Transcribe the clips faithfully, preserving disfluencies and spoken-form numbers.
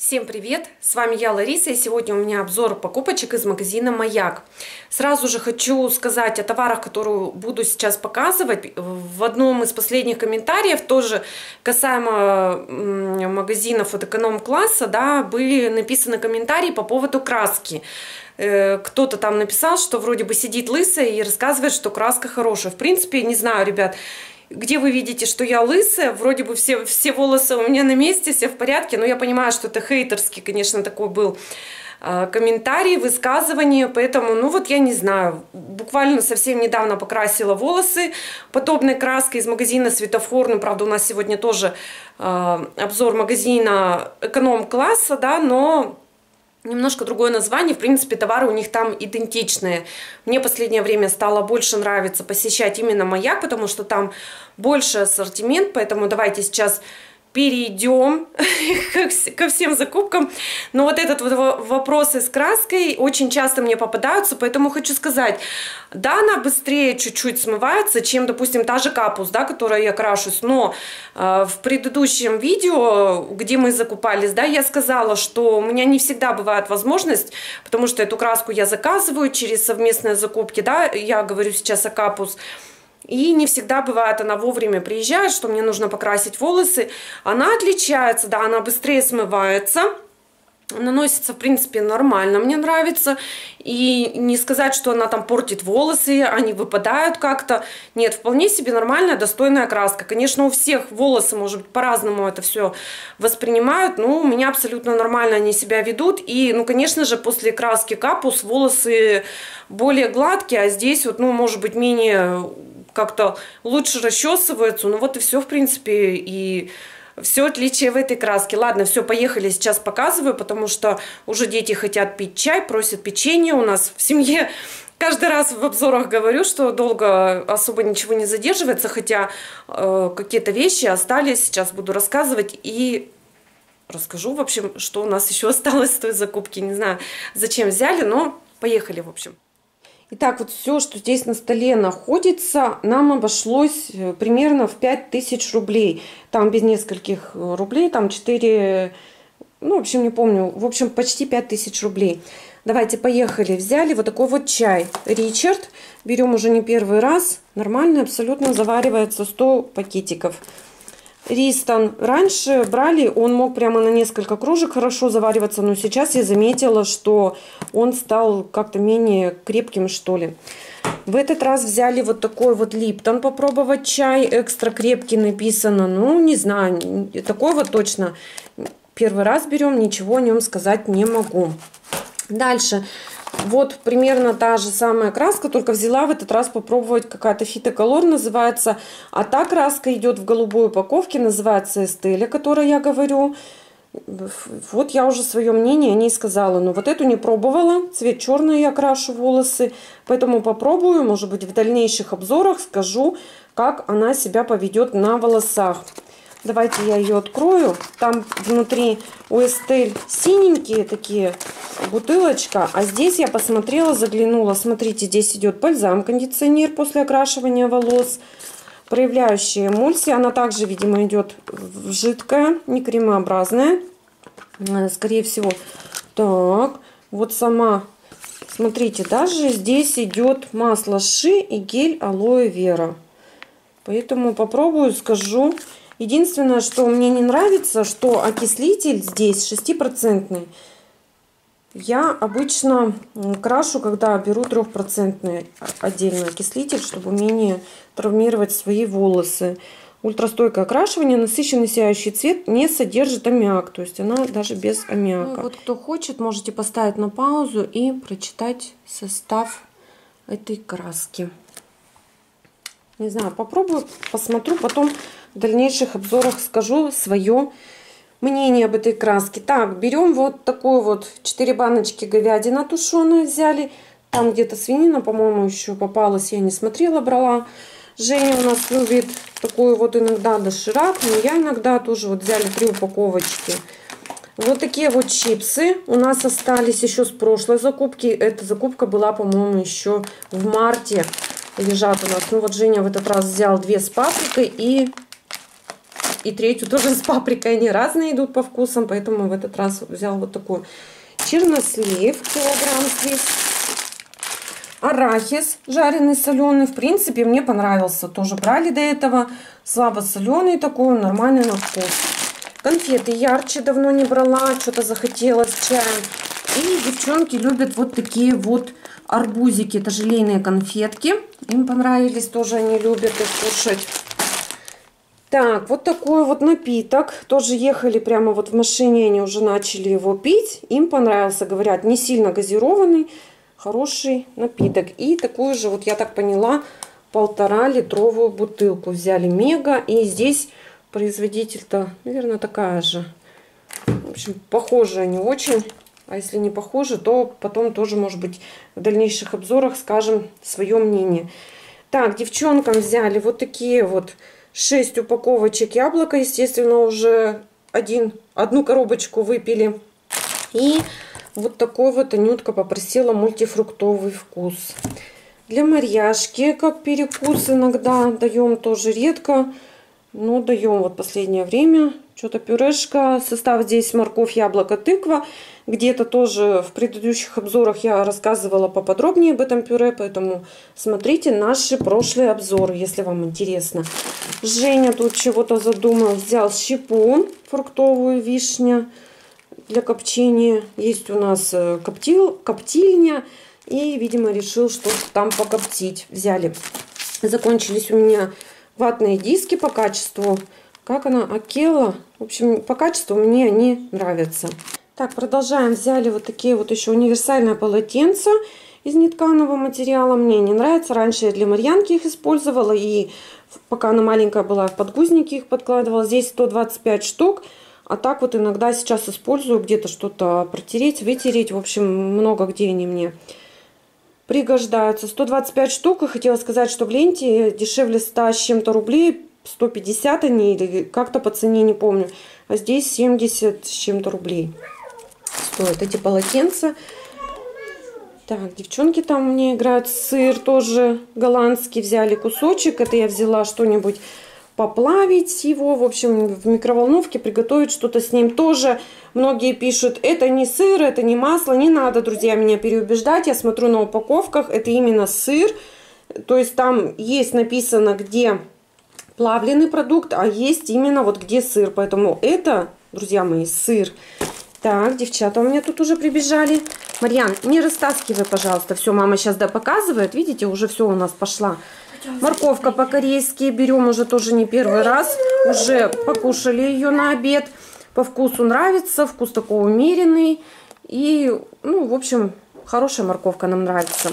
Всем привет! С вами я, Лариса, и сегодня у меня обзор покупочек из магазина Маяк. Сразу же хочу сказать о товарах, которые буду сейчас показывать. В одном из последних комментариев, тоже касаемо магазинов от эконом-класса, да, были написаны комментарии по поводу краски. Кто-то там написал, что вроде бы сидит лысая и рассказывает, что краска хорошая. В принципе, не знаю, ребят, где вы видите, что я лысая, вроде бы все, все волосы у меня на месте, все в порядке, но я понимаю, что это хейтерский, конечно, такой был э, комментарий, высказывание, поэтому, ну вот я не знаю, буквально совсем недавно покрасила волосы подобной краской из магазина Светофор, ну, правда, у нас сегодня тоже э, обзор магазина эконом-класса, да, но немножко другое название. В принципе, товары у них там идентичные. Мне в последнее время стало больше нравиться посещать именно Маяк, потому что там больше ассортимент. Поэтому давайте сейчас перейдем ко всем закупкам. Но вот этот вот вопрос с краской очень часто мне попадаются, поэтому хочу сказать, да, она быстрее чуть-чуть смывается, чем, допустим, та же капус, да, которой я крашусь. Но э, в предыдущем видео, где мы закупались, да, я сказала, что у меня не всегда бывает возможность, потому что эту краску я заказываю через совместные закупки, да, я говорю сейчас о капус. И не всегда бывает, она вовремя приезжает, что мне нужно покрасить волосы. Она отличается, да, она быстрее смывается. Наносится, в принципе, нормально, мне нравится. И не сказать, что она там портит волосы, они выпадают как-то. Нет, вполне себе нормальная, достойная краска. Конечно, у всех волосы, может быть, по-разному это все воспринимают. Но у меня абсолютно нормально они себя ведут. И, ну, конечно же, после краски капус волосы более гладкие, а здесь вот, ну, может быть, менее как-то лучше расчесываются. Ну, вот и все, в принципе, и все отличие в этой краске. Ладно, все, поехали, сейчас показываю, потому что уже дети хотят пить чай, просят печенье. У нас в семье каждый раз в обзорах говорю, что долго особо ничего не задерживается, хотя э, какие-то вещи остались. Сейчас буду рассказывать и расскажу, в общем, что у нас еще осталось с той закупки. Не знаю, зачем взяли, но поехали, в общем. Итак, вот все, что здесь на столе находится, нам обошлось примерно в пять тысяч рублей. Там без нескольких рублей, там четыре, ну, в общем, не помню, в общем, почти пять тысяч рублей. Давайте, поехали. Взяли вот такой вот чай Ричард. Берем уже не первый раз. Нормально, абсолютно заваривается сто пакетиков. Ристон раньше брали, он мог прямо на несколько кружек хорошо завариваться, но сейчас я заметила, что он стал как-то менее крепким, что ли. В этот раз взяли вот такой вот Липтон попробовать чай, экстра крепкий написано, ну не знаю, такой вот точно первый раз берем, ничего о нем сказать не могу. Дальше. Вот примерно та же самая краска, только взяла в этот раз попробовать, какая-то фитоколор называется. А та краска идет в голубой упаковке, называется Эстель, о которой я говорю. Вот я уже свое мнение о ней сказала. Но вот эту не пробовала. Цвет черный я крашу волосы. Поэтому попробую, может быть, в дальнейших обзорах скажу, как она себя поведет на волосах. Давайте я ее открою. Там внутри у Эстель синенькие такие бутылочка. А здесь я посмотрела, заглянула. Смотрите, здесь идет бальзам-кондиционер после окрашивания волос. Проявляющая эмульсия. Она также, видимо, идет жидкая, не кремообразная. Скорее всего. Так, вот сама. Смотрите, даже здесь идет масло ши и гель алоэ вера. Поэтому попробую, скажу. Единственное, что мне не нравится, что окислитель здесь шестипроцентный. Я обычно крашу, когда беру трехпроцентный отдельный окислитель, чтобы менее травмировать свои волосы. Ультрастойкое окрашивание, насыщенный сияющий цвет, не содержит аммиак. То есть она даже без аммиака. Ну, вот кто хочет, можете поставить на паузу и прочитать состав этой краски. Не знаю, попробую, посмотрю, потом в дальнейших обзорах скажу свое мнение об этой краске. Так, берем вот такую вот четыре баночки говядина тушеная взяли. Там где-то свинина, по-моему, еще попалась, я не смотрела, брала. Женя у нас любит такую вот иногда доширак, но я иногда тоже вот взяли три упаковочки. Вот такие вот чипсы у нас остались еще с прошлой закупки. Эта закупка была, по-моему, еще в марте. Лежат у нас. Ну вот Женя в этот раз взял две с паприкой и и третью тоже с паприкой. Они разные идут по вкусам, поэтому в этот раз взял вот такой. Чернослив килограмм здесь. Арахис жареный, соленый. В принципе, мне понравился. Тоже брали до этого. Слабо соленый такой, нормальный на вкус. Конфеты ярче давно не брала. Что-то захотелось чаем. И девчонки любят вот такие вот арбузики. Это желейные конфетки. Им понравились. Тоже они любят их кушать. Так, вот такой вот напиток. Тоже ехали прямо вот в машине. Они уже начали его пить. Им понравился, говорят, не сильно газированный. Хороший напиток. И такую же, вот я так поняла, полтора литровую бутылку взяли. Мега. И здесь производитель-то, наверное, такая же. В общем, похожи они очень. А если не похожи, то потом тоже, может быть, в дальнейших обзорах скажем свое мнение. Так, девчонкам взяли вот такие вот шесть упаковочек яблока. Естественно, уже один, одну коробочку выпили. И вот такой вот Анютка попросила мультифруктовый вкус. Для Марьяшки, как перекус, иногда даем, тоже редко, но даем вот последнее время. Что-то пюрешка. Состав здесь морковь, яблоко, тыква. Где-то тоже в предыдущих обзорах я рассказывала поподробнее об этом пюре, поэтому смотрите наши прошлые обзоры, если вам интересно. Женя тут чего-то задумал. Взял щепу фруктовую, вишня. Для копчения. Есть у нас коптил, коптильня. И, видимо, решил что-то там покоптить. Взяли. Закончились у меня ватные диски по качеству. Как она? Акела. В общем, по качеству мне они нравятся. Так, продолжаем. Взяли вот такие вот еще универсальное полотенце из нетканого материала. Мне не нравится. Раньше я для Марьянки их использовала. И пока она маленькая была, в подгузники их подкладывала. Здесь сто двадцать пять штук. А так вот иногда сейчас использую где-то что-то протереть, вытереть. В общем, много где они мне пригождаются. сто двадцать пять штук. И хотела сказать, что в ленте дешевле ста с чем-то рублей. сто пятьдесят они или как-то по цене, не помню. А здесь семьдесят с чем-то рублей стоят эти полотенца. Так, девчонки там у меня играют. Сыр тоже голландский. Взяли кусочек. Это я взяла что-нибудь поплавить его, в общем, в микроволновке приготовить что-то с ним. Тоже многие пишут, это не сыр, это не масло. Не надо, друзья, меня переубеждать. Я смотрю на упаковках, это именно сыр. То есть там есть написано, где плавленый продукт, а есть именно вот где сыр. Поэтому это, друзья мои, сыр. Так, девчата у меня тут уже прибежали. Марьян, не растаскивай, пожалуйста. Все, мама сейчас да показывает. Видите, уже все у нас пошла. Морковка по-корейски берем уже тоже не первый раз. Уже покушали ее на обед. По вкусу нравится. Вкус такой умеренный. И, ну, в общем, хорошая морковка нам нравится.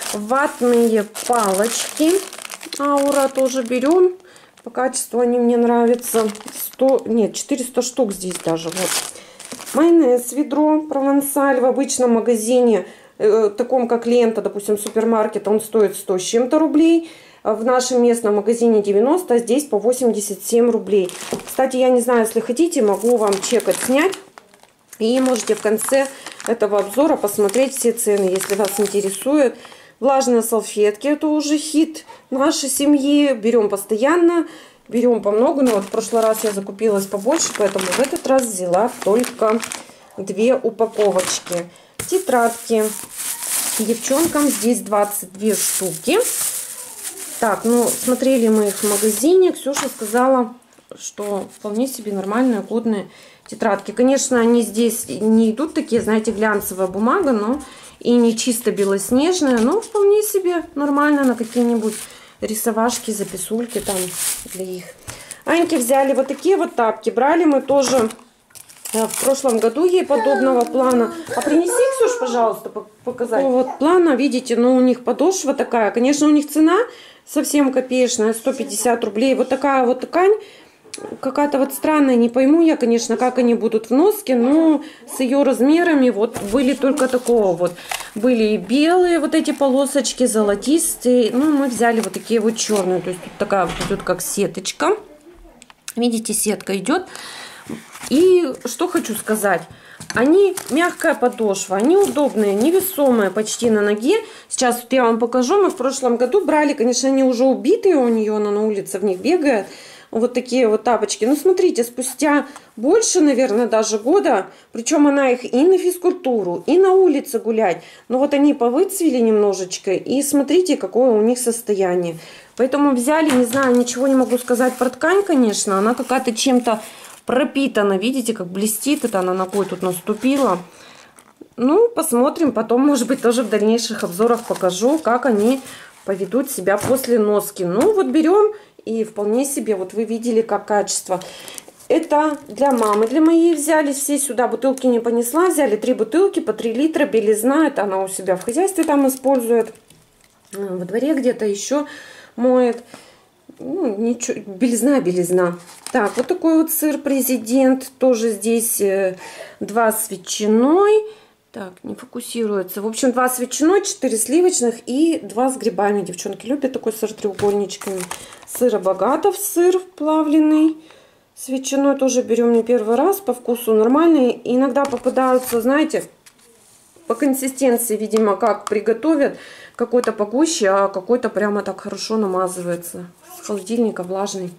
Ватные палочки Аура тоже берем. По качеству они мне нравятся. сто, нет, четыреста штук здесь даже. Вот. Майонез ведро провансаль в обычном магазине, э, таком как Лента, допустим, супермаркет, он стоит сто с чем-то рублей. В нашем местном магазине девяносто, а здесь по восемьдесят семь рублей. Кстати, я не знаю, если хотите, могу вам чек отснять. И можете в конце этого обзора посмотреть все цены, если вас интересует. Влажные салфетки, это уже хит нашей семьи. Берем постоянно, берем по много. Но вот в прошлый раз я закупилась побольше, поэтому в этот раз взяла только две упаковочки. Тетрадки девчонкам здесь двадцать две штуки. Так, ну, смотрели мы их в магазине. Ксюша сказала, что вполне себе нормальные, годные тетрадки. Конечно, они здесь не идут такие, знаете, глянцевая бумага, но и не чисто белоснежная, но вполне себе нормально на какие-нибудь рисовашки, записульки там для их. Аньке взяли вот такие вот тапки. Брали мы тоже в прошлом году ей подобного плана. А принеси, Ксюш, пожалуйста, показать. Вот плана, видите, но у них подошва такая. Конечно, у них цена совсем копеечная, сто пятьдесят рублей. Вот такая вот ткань, какая-то вот странная. Не пойму я, конечно, как они будут в носке, но с ее размерами вот были только такого вот. Были и белые вот эти полосочки, золотистые. Ну, мы взяли вот такие вот черные. То есть тут такая вот идет как сеточка. Видите, сетка идет. И что хочу сказать. Они мягкая подошва, они удобные, невесомые почти на ноге. Сейчас вот я вам покажу. Мы в прошлом году брали, конечно, они уже убитые у нее, она на улице в них бегает. Вот такие вот тапочки. Ну, смотрите, спустя больше, наверное, даже года, причем она их и на физкультуру, и на улице гулять. Но вот они повыцвели немножечко, и смотрите, какое у них состояние. Поэтому взяли, не знаю, ничего не могу сказать про ткань, конечно. Она какая-то чем-то пропитана. Видите, как блестит. Это она ногой тут наступила. Ну, посмотрим. Потом, может быть, тоже в дальнейших обзорах покажу, как они поведут себя после носки. Ну, вот берем и вполне себе, вот вы видели, как качество. Это для мамы, для моей взяли все сюда. Бутылки не понесла, взяли три бутылки по три литра, белизна. Это она у себя в хозяйстве там использует. Во дворе где-то еще моет. Ну, ничего, белизна, белизна. Так, вот такой вот сыр президент. Тоже здесь э, два с ветчиной. Так, не фокусируется. В общем, два с ветчиной, четыре сливочных и два с грибами. Девчонки любят такой сыр треугольничками. Сыробогатов сыр плавленый. С ветчиной тоже берем не первый раз. По вкусу нормальный. Иногда попадаются, знаете, по консистенции, видимо, как приготовят. Какой-то погуще, а какой-то прямо так хорошо намазывается. С холодильника влажный.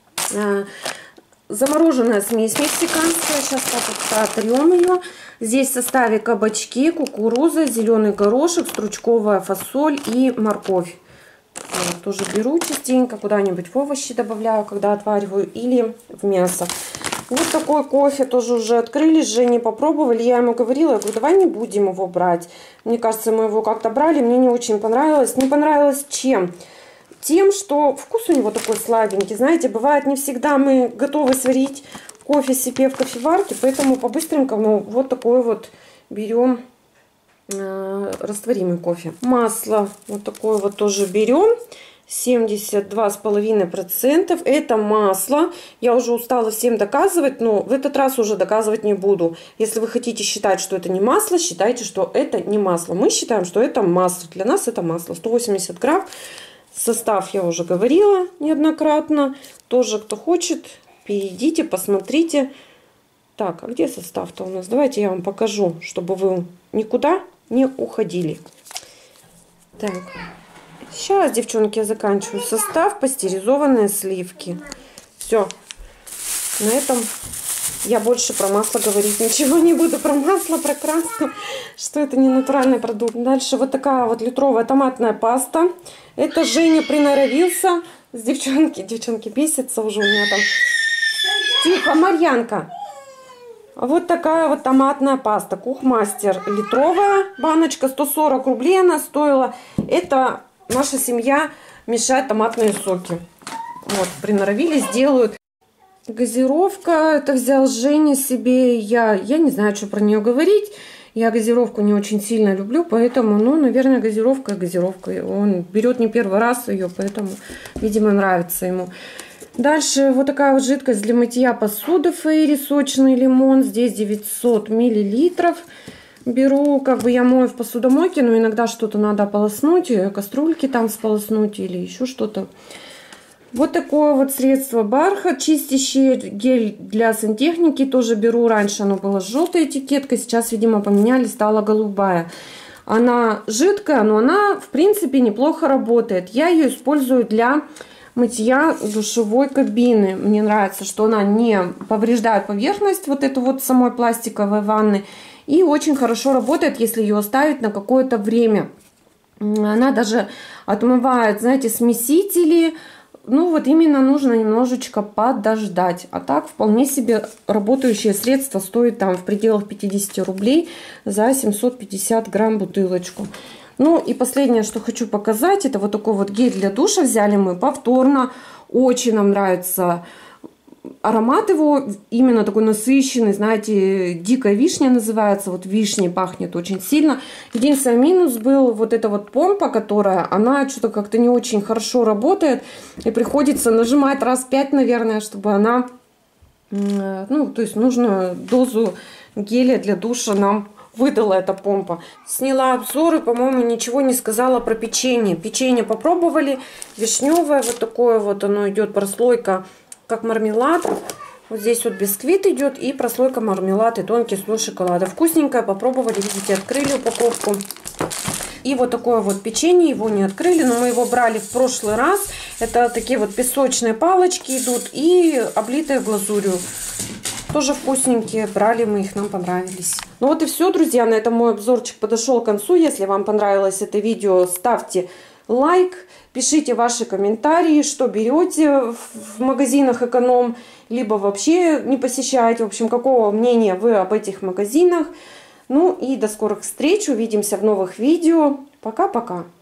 Замороженная смесь мексиканская. Сейчас так отрем ее. Здесь в составе кабачки, кукуруза, зеленый горошек, стручковая фасоль и морковь. Вот, тоже беру частенько, куда-нибудь в овощи добавляю, когда отвариваю, или в мясо. Вот такой кофе тоже уже открыли, с Женей попробовали. Я ему говорила, я говорю, давай не будем его брать. Мне кажется, мы его как-то брали, мне не очень понравилось. Не понравилось чем? Тем, что вкус у него такой слабенький. Знаете, бывает, не всегда мы готовы сварить кофе себе в кофеварке, поэтому по-быстренькому вот такой вот берем э, растворимый кофе. Масло вот такое вот тоже берем. семьдесят два с половиной процента. Это масло. Я уже устала всем доказывать, но в этот раз уже доказывать не буду. Если вы хотите считать, что это не масло, считайте, что это не масло. Мы считаем, что это масло. Для нас это масло. сто восемьдесят грамм. Состав я уже говорила неоднократно. Тоже, кто хочет, перейдите, посмотрите. Так, а где состав-то у нас? Давайте я вам покажу, чтобы вы никуда не уходили. Так, сейчас, девчонки, я заканчиваю состав. Пастеризованные сливки. Все. На этом я больше про масло говорить ничего не буду. Про масло, про краску, что это не натуральный продукт. Дальше вот такая вот литровая томатная паста. Это Женя приноровился. С девчонки, девчонки бесятся уже у меня там. Тихо, Марьянка. Вот такая вот томатная паста. Кухмастер. Литровая баночка. сто сорок рублей она стоила. Это наша семья мешает томатные соки. Вот, приноровились, делают. Газировка. Это взял Женя себе. Я, я не знаю, что про нее говорить. Я газировку не очень сильно люблю, поэтому, ну, наверное, газировка и газировка. Он берет не первый раз ее, поэтому, видимо, нравится ему. Дальше вот такая вот жидкость для мытья посуды Фейри, сочный лимон. Здесь девятьсот миллилитров. Беру, как бы я мою в посудомойке, но иногда что-то надо ополоснуть, кастрюльки там сполоснуть или еще что-то. Вот такое вот средство бархат чистящий, гель для сантехники тоже беру. Раньше оно было с желтой этикеткой, сейчас, видимо, поменяли, стала голубая. Она жидкая, но она, в принципе, неплохо работает. Я ее использую для мытья душевой кабины. Мне нравится, что она не повреждает поверхность вот эту вот самой пластиковой ванны. И очень хорошо работает, если ее оставить на какое-то время. Она даже отмывает, знаете, смесители. Ну вот именно нужно немножечко подождать. А так вполне себе работающее средство стоит там в пределах пятидесяти рублей за семьсот пятьдесят грамм бутылочку. Ну и последнее, что хочу показать, это вот такой вот гель для душа. Взяли мы повторно. Очень нам нравится аромат его, именно такой насыщенный, знаете, дикая вишня называется. Вот вишней пахнет очень сильно. Единственный минус был вот эта вот помпа, которая, она что-то как-то не очень хорошо работает. И приходится нажимать раз пять, наверное, чтобы она, ну, то есть нужную дозу геля для душа нам выдала эта помпа. Сняла обзор и, по-моему, ничего не сказала про печенье. Печенье попробовали. Вишневое вот такое вот оно идет, прослойка как мармелад. Вот здесь вот бисквит идет и прослойка мармелад и тонкий слой шоколада. Вкусненькое, попробовали, видите, открыли упаковку. И вот такое вот печенье, его не открыли, но мы его брали в прошлый раз. Это такие вот песочные палочки идут и облитые глазурью. Тоже вкусненькие, брали мы их, нам понравились. Ну вот и все, друзья, на этом мой обзорчик подошел к концу. Если вам понравилось это видео, ставьте лайк, пишите ваши комментарии, что берете в магазинах эконом, либо вообще не посещаете. В общем, какого мнения вы об этих магазинах. Ну и до скорых встреч, увидимся в новых видео. Пока-пока.